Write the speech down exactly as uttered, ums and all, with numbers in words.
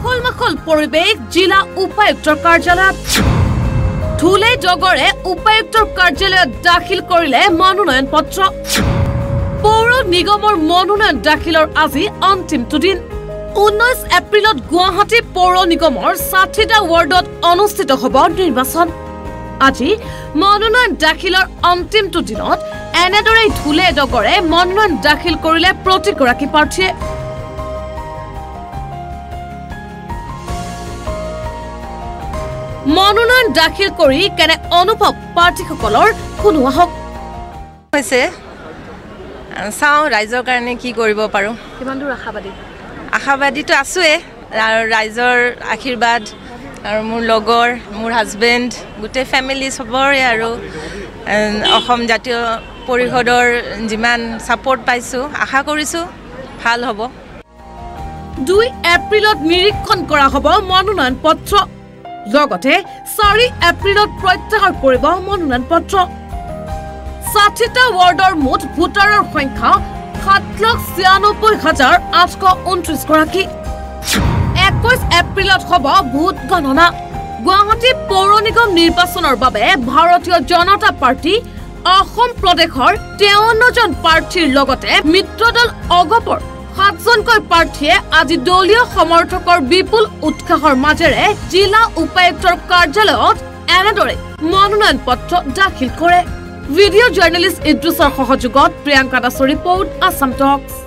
উখল-মাখল পৰিৱেশ জিলা উপায়ুক্তৰ কাৰ্যালয়ত ধুলে জগৰে উপায়ুক্তৰ কাৰ্যালয়ত দাখিল কৰিলে মনোনয়ন পত্ৰ পৌৰ নিগমৰ মনোনয়ন দাখিলৰ আজি অন্তিমটো দিন ঊনৈশ এপ্ৰিলত গুৱাহাটী পৌৰ নিগমৰ ষাঠিটা ৱাৰ্ডত অনুষ্ঠিত হ'ব নিৰ্বাচন আজি মনোনয়ন দাখিলৰ অন্তিমটো দিনত এনেদৰে ধুলে জগৰে মনোনয়ন দাখিল কৰিলে প্ৰতিগৰাকী প্ৰাৰ্থীয়ে মনোনয়ন দাখিল কৰি কেনে অনুভৱ প্ৰাৰ্থীসকলৰ শুনোৱা হওক হৈছে চাও ৰাইজৰ কাৰণে কি কৰিব পাৰো কিমান দূৰ আশাবাদী আশাবাদীটো আছোৱে আৰু ৰাইজৰ আশীৰ্বাদ আৰু মোৰ লগৰ মোৰ হাজবেণ্ড গোটে ফ্যামিলি সবৰে আৰু অসম জাতীয় পৰিষদৰ যিমান সাপোৰ্ট পাইছো আশা কৰিছো ভাল হ'ব দুই এপ্ৰিলত নিৰীক্ষণ কৰা হ'ব মনোনয়ন পত্ৰ লগতে চাৰি এপ্ৰিলত প্ৰত্যাহাৰ কৰিব মনোনয়ন পত্ৰ ষাঠিটা ৱাৰ্ডৰ মুঠ ভোটাৰৰ সংখ্যা সাত লাখ ছিয়ানব্বৈ হাজাৰ আঠশ ঊনত্ৰিশ গৰাকী একৈশ এপ্ৰিলত হ'ব ভোট গণনা গুৱাহাটী পৌৰ নিগম নিৰ্বাচনৰ বাবে ভাৰতীয় জনতা পাৰ্টি অসম প্ৰদেশৰ তেৱন্ন জন প্ৰাৰ্থীৰ লগতে মিত্ৰদল অগপৰ সাতজনকৈ প্ৰাৰ্থীয়ে আজি দলীয় সমৰ্থকৰ বিপুল উৎসাহৰ মাজেৰে জিলা উপায়ুক্তৰ কাৰ্যালয়ত এনেদৰে মনোনয়ন পত্ৰ দাখিল কৰে ভিডিঅ' জাৰ্নেলিষ্ট ইদ্ৰুছৰ সহযোগত প্ৰিয়ংকা দাসৰ ৰিপৰ্ট আছাম টক্স।